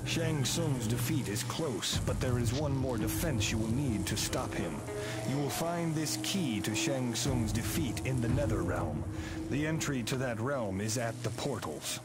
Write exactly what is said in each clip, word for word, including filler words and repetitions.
Shang Tsung's defeat is close, but there is one more defense you will need to stop him. You will find this key to Shang Tsung's defeat in the Nether Realm. The entry to that realm is at the portals.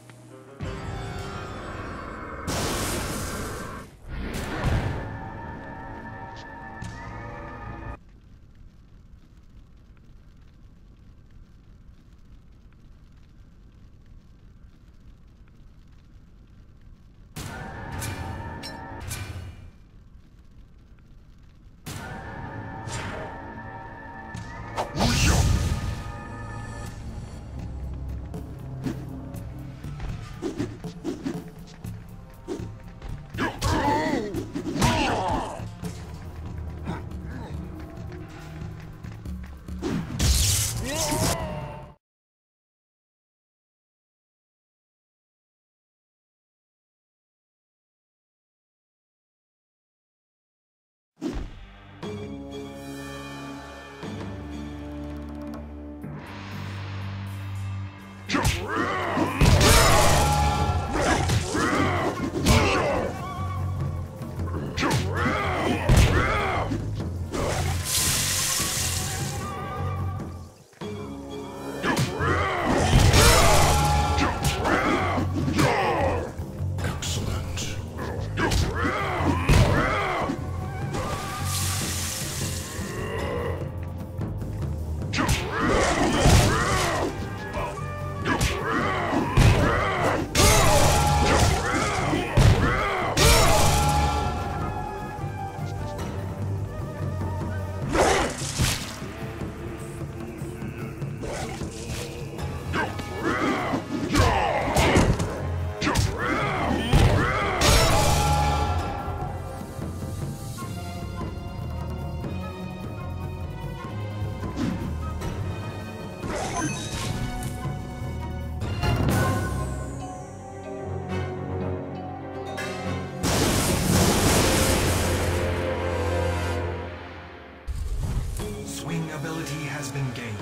Swing ability has been gained.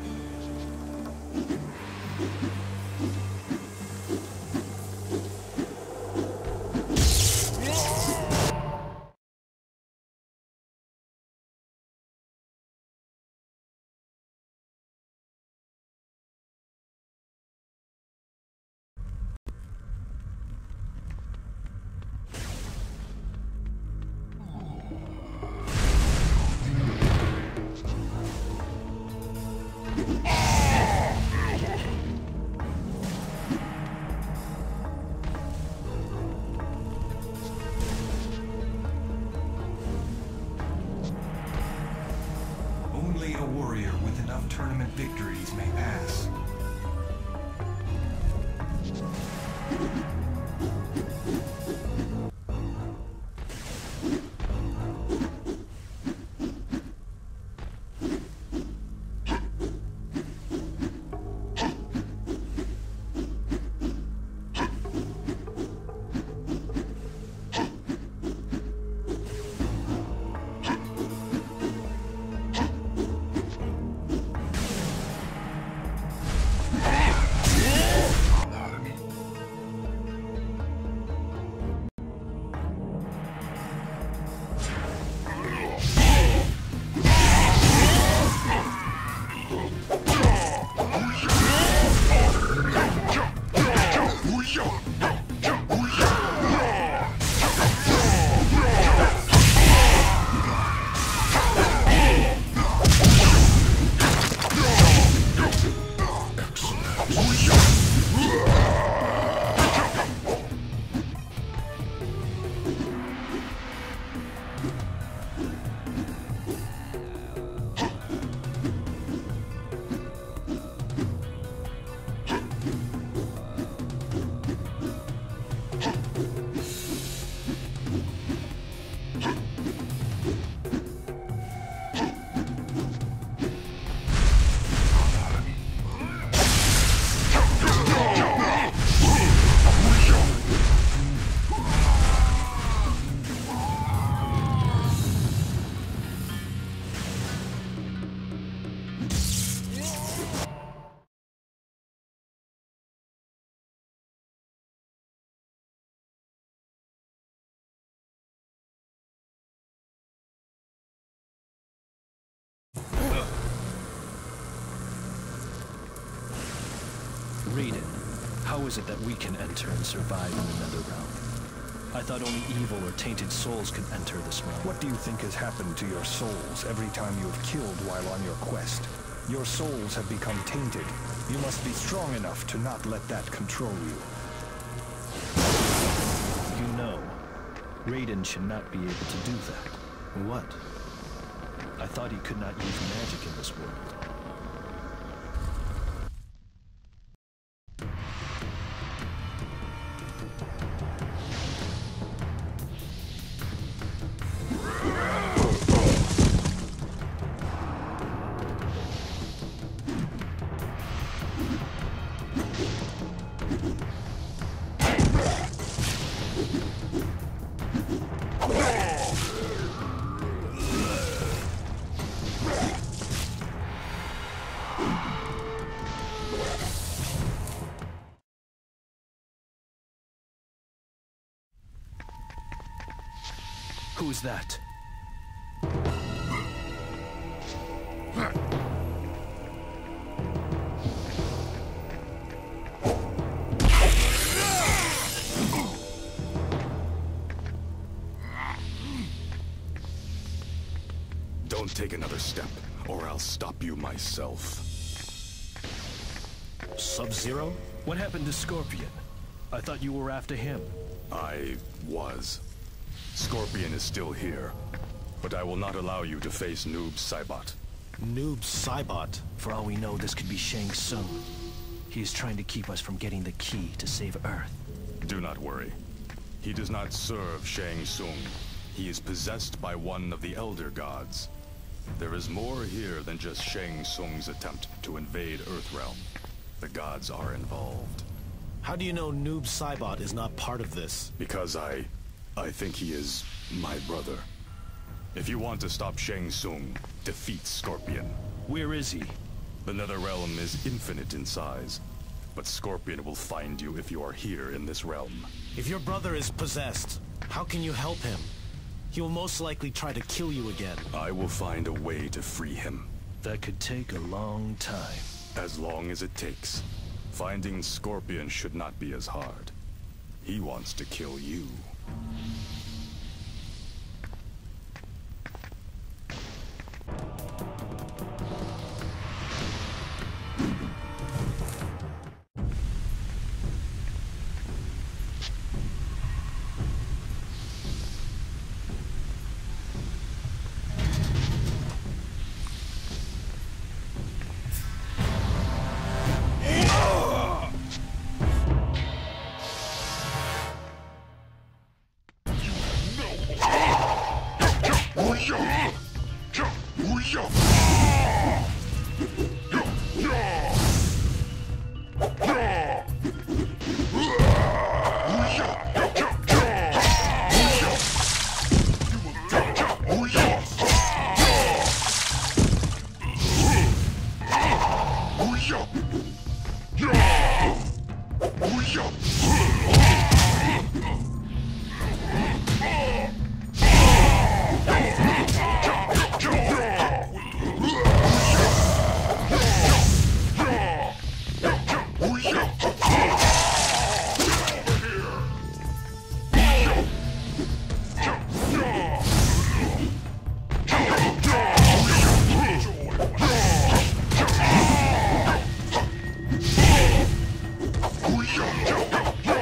Only a warrior with enough tournament victories may pass. Raiden, how is it that we can enter and survive in the Netherrealm? I thought only evil or tainted souls could enter this realm. What do you think has happened to your souls every time you have killed while on your quest? Your souls have become tainted. You must be strong enough to not let that control you. You know, Raiden should not be able to do that. What? I thought he could not use magic in this world. Who's that? Don't take another step, or I'll stop you myself. Sub-Zero? What happened to Scorpion? I thought you were after him. I was. Scorpion is still here, but I will not allow you to face Noob Saibot. Noob Saibot? For all we know, this could be Shang Tsung. He is trying to keep us from getting the key to save Earth. Do not worry. He does not serve Shang Tsung. He is possessed by one of the Elder Gods. There is more here than just Shang Tsung's attempt to invade Earthrealm. The gods are involved. How do you know Noob Saibot is not part of this? Because I... I think he is my brother. If you want to stop Shang Tsung, defeat Scorpion. Where is he? The Netherrealm is infinite in size, but Scorpion will find you if you are here in this realm. If your brother is possessed, how can you help him? He will most likely try to kill you again. I will find a way to free him. That could take a long time. As long as it takes. Finding Scorpion should not be as hard. He wants to kill you. Yo!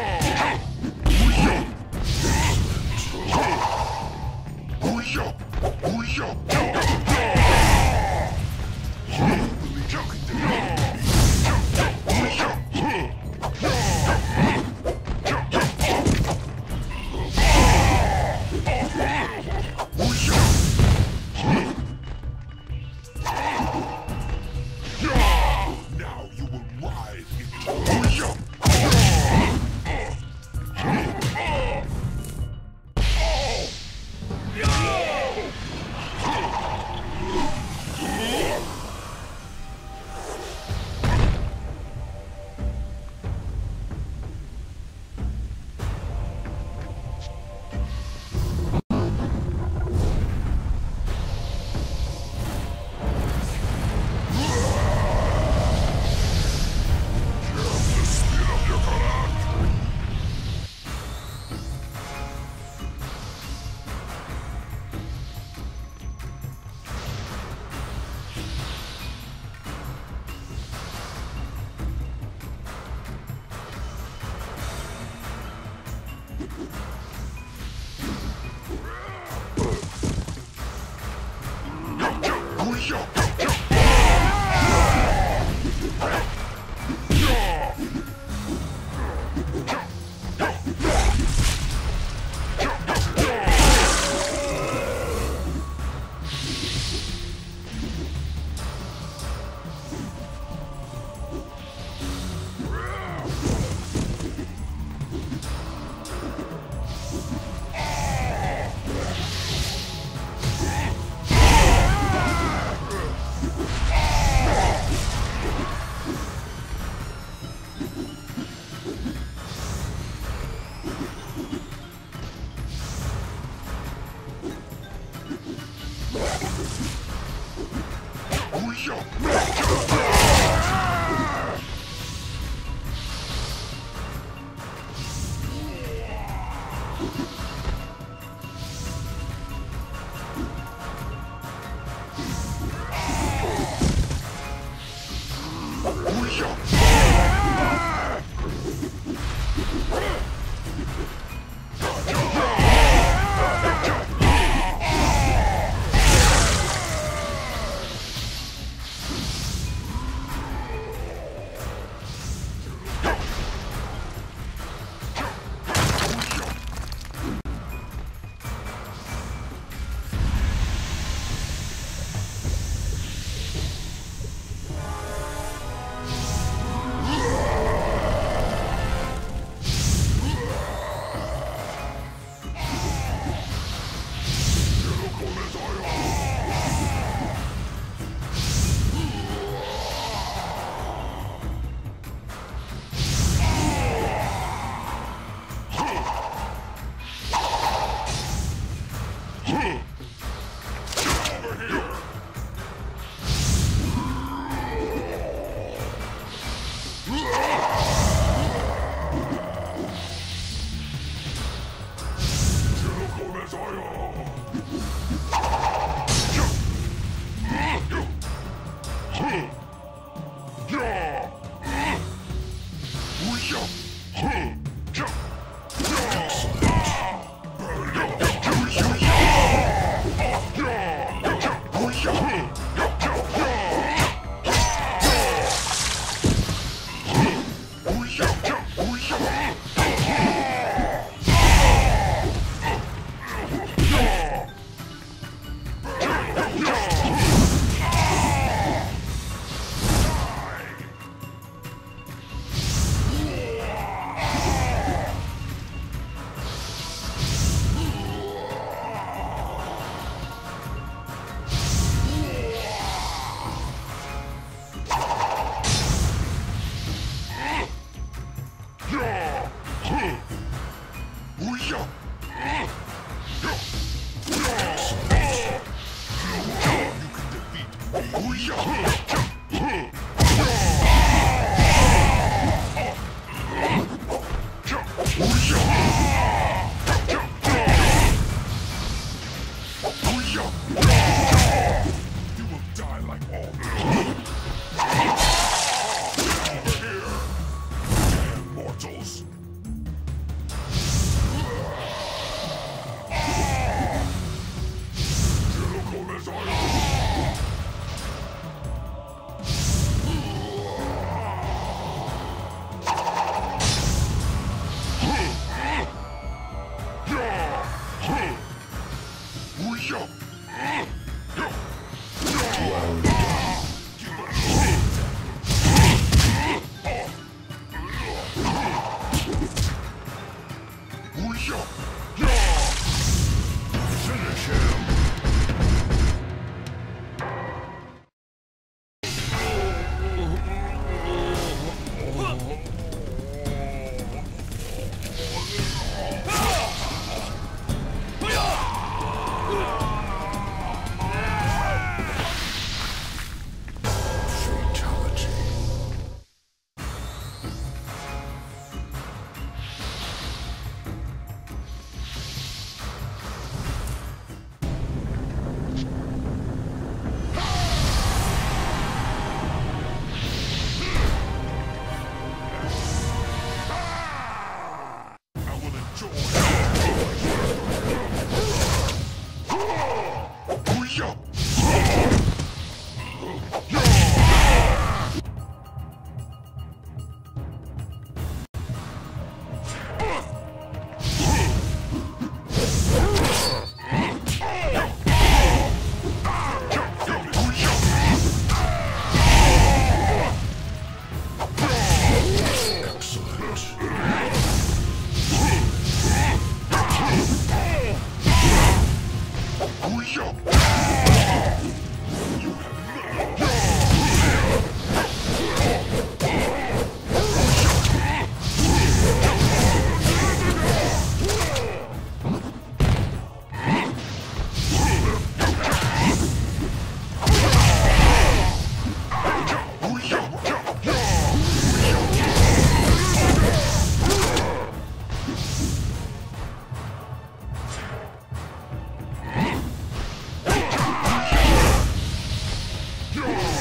Round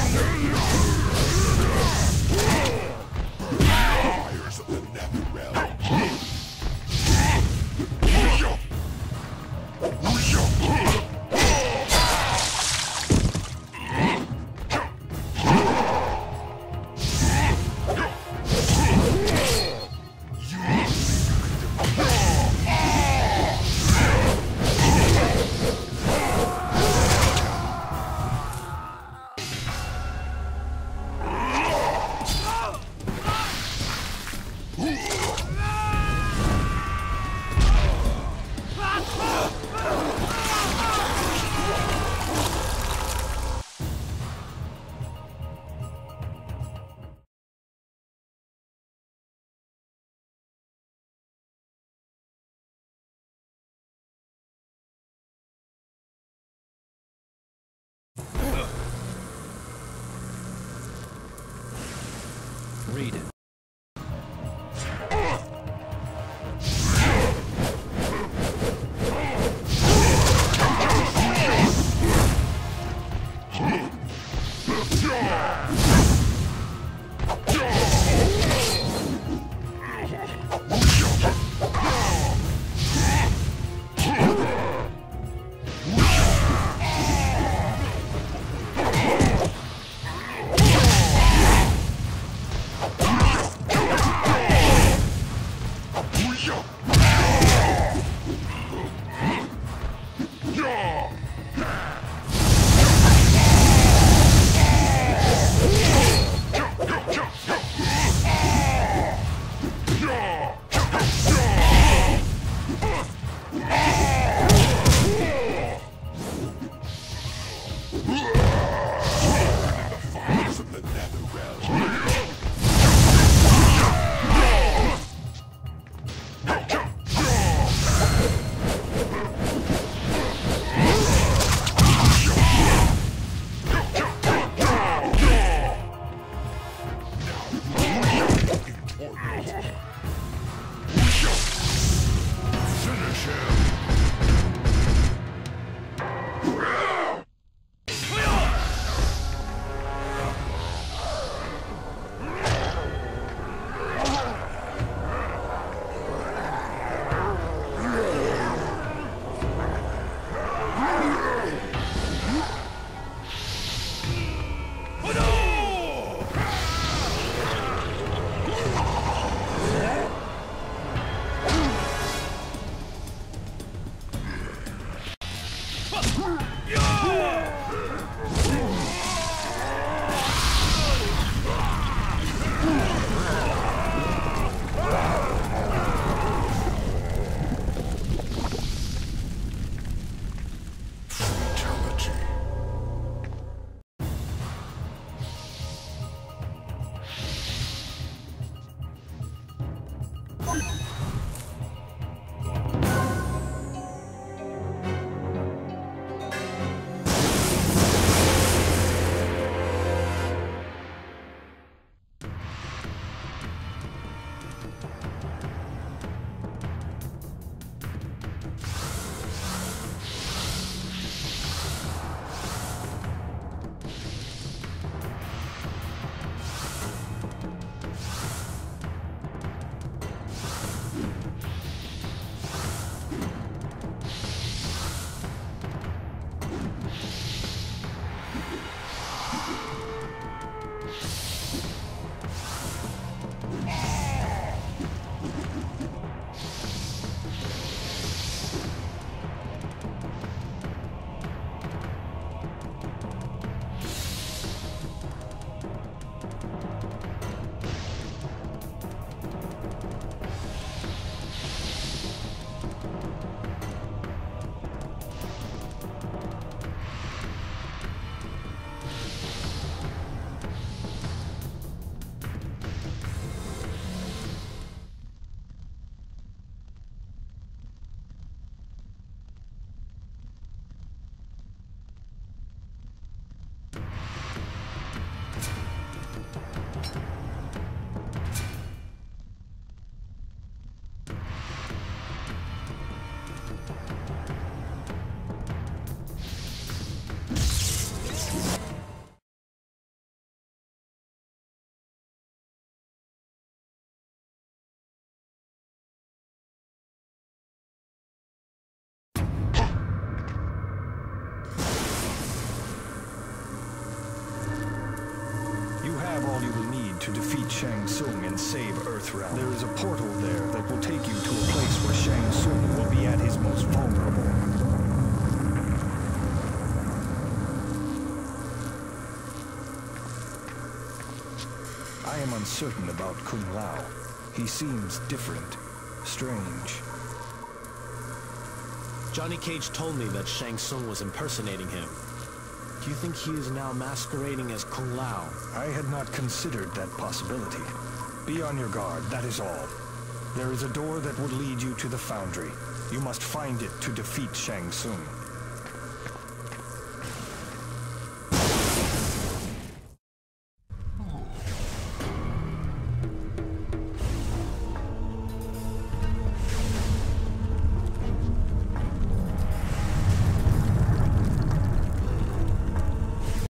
Read it. You have all you will need to defeat Shang Tsung and save Earthrealm. There is a portal there that will take you to a place where Shang Tsung will be at his most vulnerable. I am uncertain about Kung Lao. He seems different, strange. Johnny Cage told me that Shang Tsung was impersonating him. Do you think he is now masquerading as Kung Lao? I had not considered that possibility. Be on your guard, that is all. There is a door that will lead you to the Foundry. You must find it to defeat Shang Tsung.